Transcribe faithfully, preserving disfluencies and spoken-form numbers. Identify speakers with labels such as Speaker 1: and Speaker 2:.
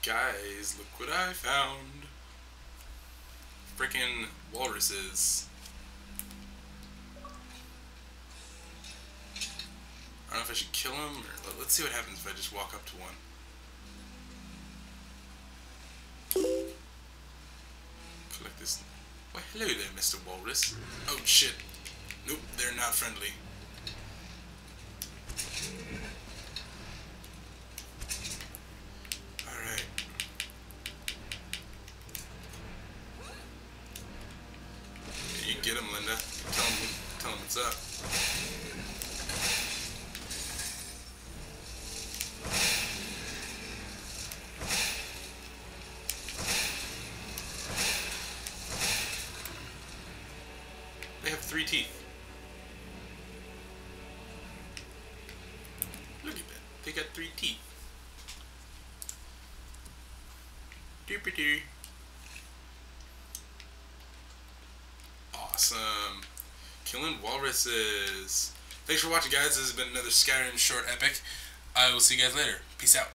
Speaker 1: Guys, look what I found. Frickin' walruses. I don't know if I should kill them, or let's see what happens if I just walk up to one. Collect this. Why, hello there, Mister Walrus. Oh, shit. Nope, they're not friendly. Alright. You get him, Linda. Tell him, tell him what's up. They have three teeth. Look at that. They got three teeth. Doopity. Awesome. Killing walruses. Thanks for watching, guys. This has been another Skyrim short epic. I will see you guys later. Peace out.